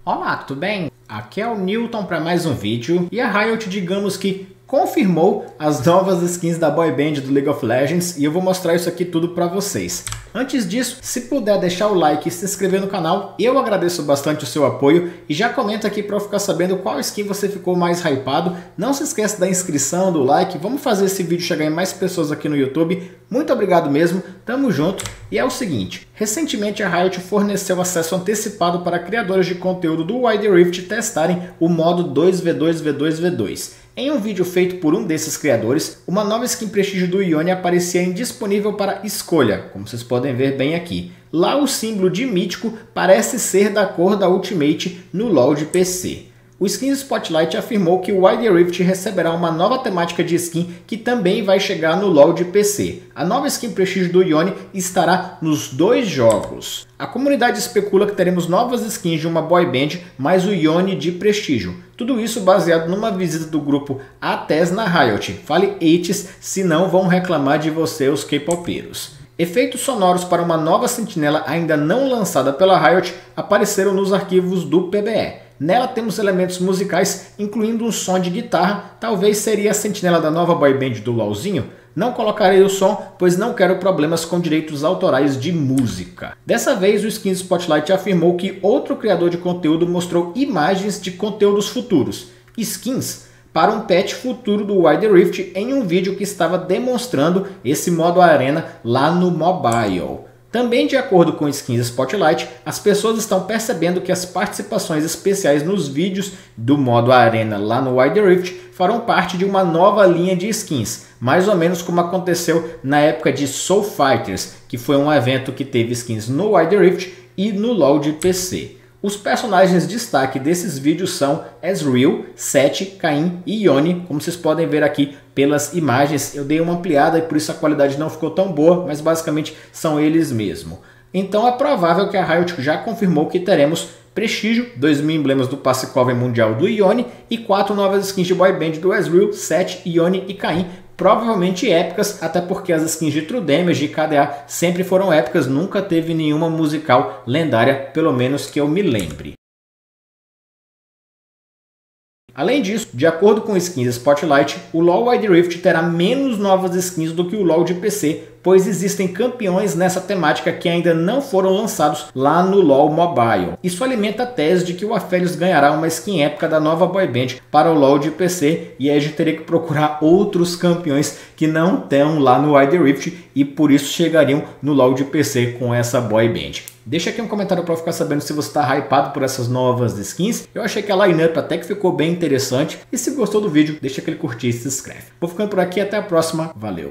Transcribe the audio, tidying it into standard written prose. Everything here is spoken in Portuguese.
Olá, tudo bem? Aqui é o Newton para mais um vídeo e a Riot, digamos que confirmou as novas skins da boy band do League of Legends e eu vou mostrar isso aqui tudo para vocês. Antes disso, se puder deixar o like e se inscrever no canal, eu agradeço bastante o seu apoio e já comenta aqui para eu ficar sabendo qual skin você ficou mais hypado. Não se esqueça da inscrição, do like, vamos fazer esse vídeo chegar em mais pessoas aqui no YouTube. Muito obrigado mesmo, tamo junto. E é o seguinte, recentemente a Riot forneceu acesso antecipado para criadores de conteúdo do Wild Rift testarem o modo 2v2v2v2. Em um vídeo feito por um desses criadores, uma nova skin prestígio do Yone aparecia indisponível para escolha, como vocês podem ver bem aqui. Lá o símbolo de mítico parece ser da cor da Ultimate no LoL de PC. O Skins Spotlight afirmou que o Wild Rift receberá uma nova temática de skin que também vai chegar no LoL de PC. A nova skin prestígio do Yone estará nos dois jogos. A comunidade especula que teremos novas skins de uma boy band mais o Yone de prestígio. Tudo isso baseado numa visita do grupo ATES na Riot. Fale Eights, senão vão reclamar de você os K-popeiros. Efeitos sonoros para uma nova sentinela ainda não lançada pela Riot apareceram nos arquivos do PBE. Nela temos elementos musicais, incluindo um som de guitarra, talvez seria a sentinela da nova boy band do LoLzinho. Não colocarei o som, pois não quero problemas com direitos autorais de música. Dessa vez o Skins Spotlight afirmou que outro criador de conteúdo mostrou imagens de conteúdos futuros, skins, para um patch futuro do Wild Rift em um vídeo que estava demonstrando esse modo arena lá no mobile. Também de acordo com o Skins Spotlight, as pessoas estão percebendo que as participações especiais nos vídeos do modo arena lá no Wild Rift farão parte de uma nova linha de skins, mais ou menos como aconteceu na época de Soul Fighters, que foi um evento que teve skins no Wild Rift e no LoL de PC. Os personagens de destaque desses vídeos são Ezreal, Sett, Kayn e Yone, como vocês podem ver aqui pelas imagens. Eu dei uma ampliada e por isso a qualidade não ficou tão boa, mas basicamente são eles mesmo. Então é provável que a Riot já confirmou que teremos Prestígio, 2.000 emblemas do passe cover mundial do Yone e 4 novas skins de boy band do Ezreal, Sett, Yone e Kayn. Provavelmente épicas, até porque as skins de True Damage e KDA sempre foram épicas, nunca teve nenhuma musical lendária, pelo menos que eu me lembre. Além disso, de acordo com o Skins Spotlight, o LoL Wild Rift terá menos novas skins do que o LoL de PC, pois existem campeões nessa temática que ainda não foram lançados lá no LoL Mobile. Isso alimenta a tese de que o Aphelios ganhará uma skin épica da nova boy band para o LoL de PC, e aí a gente teria que procurar outros campeões que não estão lá no Wild Rift e por isso chegariam no LoL de PC com essa boy band. Deixa aqui um comentário para ficar sabendo se você está hypado por essas novas skins. Eu achei que a lineup até que ficou bem interessante. E se gostou do vídeo, deixa aquele curtir e se inscreve. Vou ficando por aqui, até a próxima. Valeu!